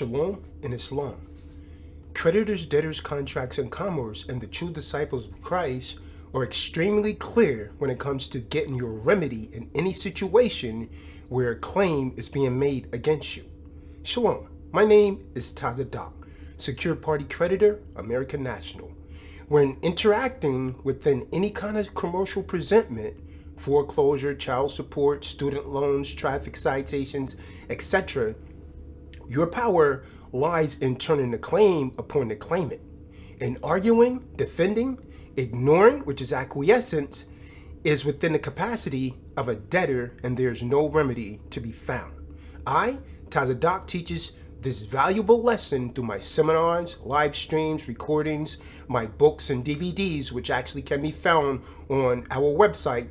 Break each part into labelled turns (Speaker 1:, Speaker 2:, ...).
Speaker 1: Shalom in Islam. Creditors, debtors, contracts, and commerce and the true disciples of Christ are extremely clear when it comes to getting your remedy in any situation where a claim is being made against you. Shalom, my name is Tazadak, Secured Party Creditor, American National. When interacting within any kind of commercial presentment, foreclosure, child support, student loans, traffic citations, etc., your power lies in turning the claim upon the claimant. In arguing, defending, ignoring, which is acquiescence, is within the capacity of a debtor, and there's no remedy to be found. I, Tazadak, teaches this valuable lesson through my seminars, live streams, recordings, my books and DVDs, which actually can be found on our website,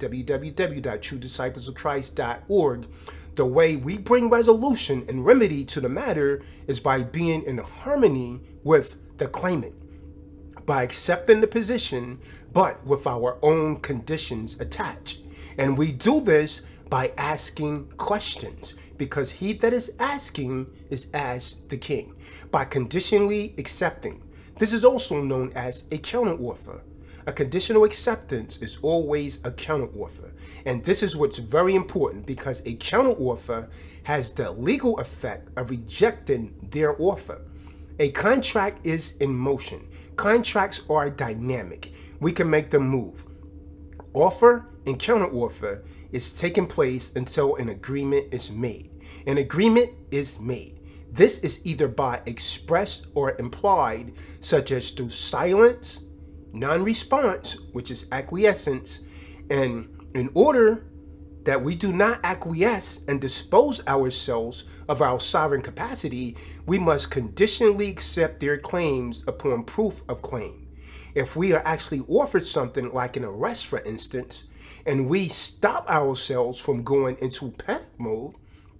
Speaker 1: www.truedisciplesofchrist.org. The way we bring resolution and remedy to the matter is by being in harmony with the claimant, by accepting the position, but with our own conditions attached. And we do this by asking questions, because he that is asking is as the king. By conditionally accepting. This is also known as a counteroffer. A conditional acceptance is always a counteroffer. And this is what's very important, because a counteroffer has the legal effect of rejecting their offer. A contract is in motion. Contracts are dynamic. We can make them move. Offer and counteroffer is taking place until an agreement is made. An agreement is made. This is either by expressed or implied, such as through silence, non-response, which is acquiescence, and in order that we do not acquiesce and dispose ourselves of our sovereign capacity, we must conditionally accept their claims upon proof of claim. If we are actually offered something like an arrest, for instance, and we stop ourselves from going into panic mode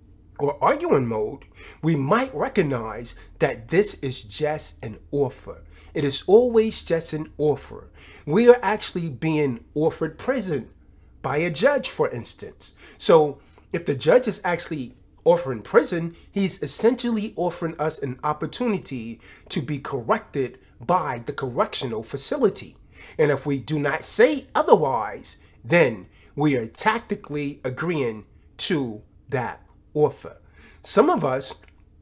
Speaker 1: or arguing mode, we might recognize that this is just an offer. It is always just an offer. We are actually being offered prison by a judge, for instance. So if the judge is actually offering prison, he's essentially offering us an opportunity to be corrected by the correctional facility. And if we do not say otherwise, then we are tactically agreeing to that offer. Some of us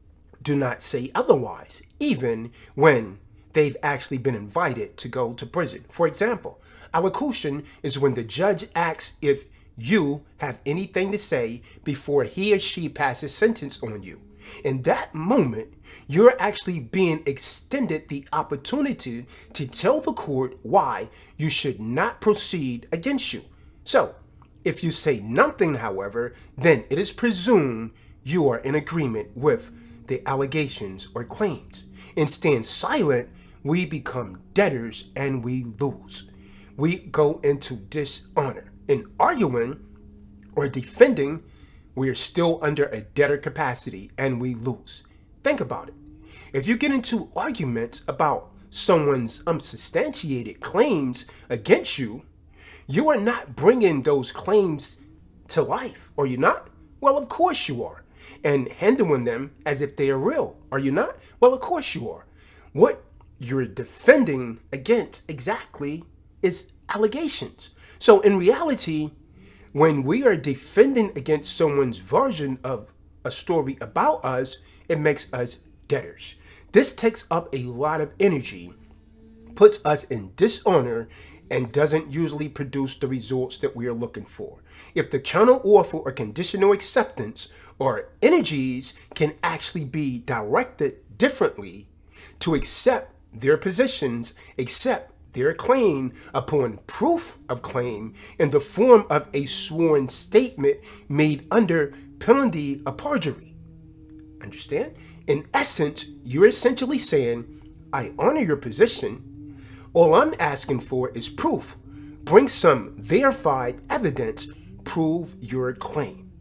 Speaker 1: do not say otherwise, even when they've actually been invited to go to prison. For example, allocution is when the judge asks if you have anything to say before he or she passes sentence on you. In that moment, you're actually being extended the opportunity to tell the court why you should not proceed against you. So, if you say nothing, however, then it is presumed you are in agreement with the allegations or claims. In staying silent, we become debtors and we lose. We go into dishonor. In arguing or defending, we are still under a debtor capacity and we lose. Think about it. If you get into arguments about someone's unsubstantiated claims against you, you are not bringing those claims to life, are you not? Well, of course you are. And handling them as if they are real, are you not? Well, of course you are. What you're defending against exactly is allegations. So in reality, when we are defending against someone's version of a story about us, it makes us debtors. This takes up a lot of energy, puts us in dishonor, and doesn't usually produce the results that we are looking for. If the counteroffer or conditional acceptance or energies can actually be directed differently to accept their positions, accept their claim upon proof of claim in the form of a sworn statement made under penalty of perjury. Understand? In essence, you're essentially saying, I honor your position. All I'm asking for is proof. Bring some verified evidence. Prove your claim.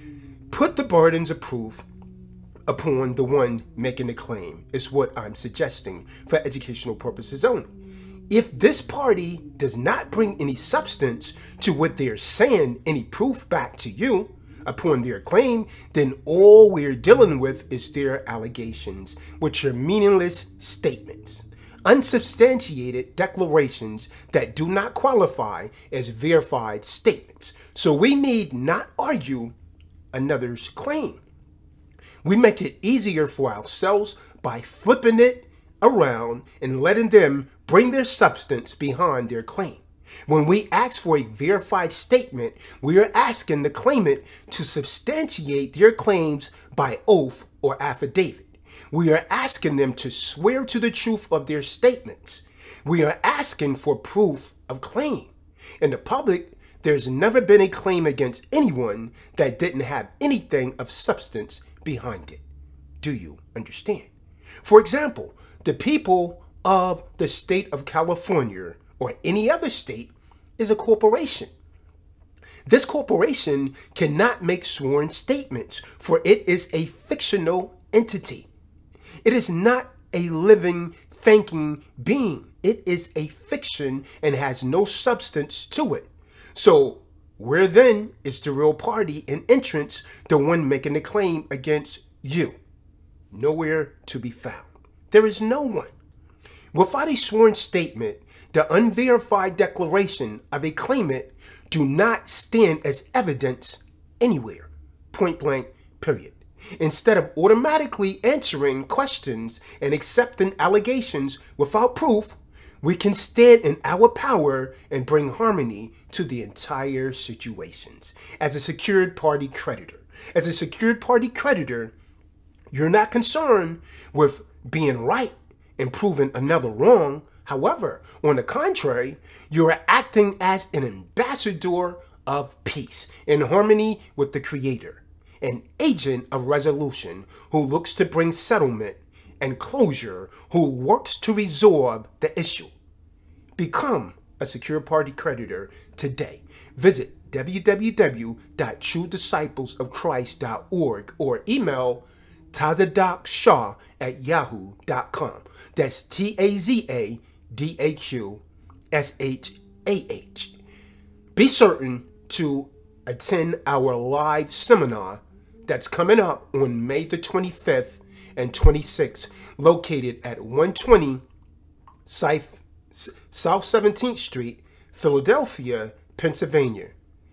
Speaker 1: Put the burdens of proof upon the one making the claim is what I'm suggesting for educational purposes only. If this party does not bring any substance to what they're saying, any proof back to you, upon their claim, then all we're dealing with is their allegations, which are meaningless statements, unsubstantiated declarations that do not qualify as verified statements. So we need not argue another's claim. We make it easier for ourselves by flipping it around and letting them bring their substance behind their claim. When we ask for a verified statement, we are asking the claimant to substantiate their claims by oath or affidavit. We are asking them to swear to the truth of their statements. We are asking for proof of claim. In the public, there's never been a claim against anyone that didn't have anything of substance behind it. Do you understand? For example, the people of the state of California or any other state is a corporation. This corporation cannot make sworn statements, for it is a fictional entity. It is not a living, thinking being. It is a fiction and has no substance to it. So where then is the real party and entrance, the one making the claim against you? Nowhere to be found. There is no one. Without a sworn statement, the unverified declaration of a claimant do not stand as evidence anywhere. Point blank, period. Instead of automatically answering questions and accepting allegations without proof, we can stand in our power and bring harmony to the entire situations. As a secured party creditor, you're not concerned with being right and proving another wrong. However, on the contrary, you are acting as an ambassador of peace in harmony with the Creator, an agent of resolution who looks to bring settlement and closure, who works to resolve the issue. Become a secure party creditor today. Visit www.truedisciplesofchrist.org or email tazadakshaw@yahoo.com. That's TAZADAQSHAH. Be certain to attend our live seminar that's coming up on May the 25th and 26th, located at 120 South 17th Street, Philadelphia, Pennsylvania,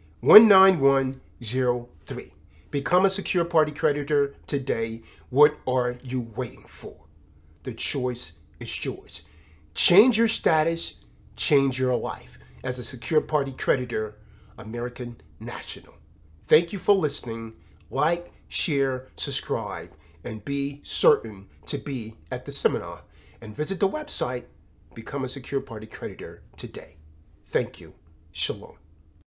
Speaker 1: 19103. Become a secure party creditor today. What are you waiting for? The choice is yours. Change your status, change your life. As a secure party creditor, American National. Thank you for listening. Like, share, subscribe, and be certain to be at the seminar. And visit the website, Become a Secure Party Creditor today. Thank you. Shalom.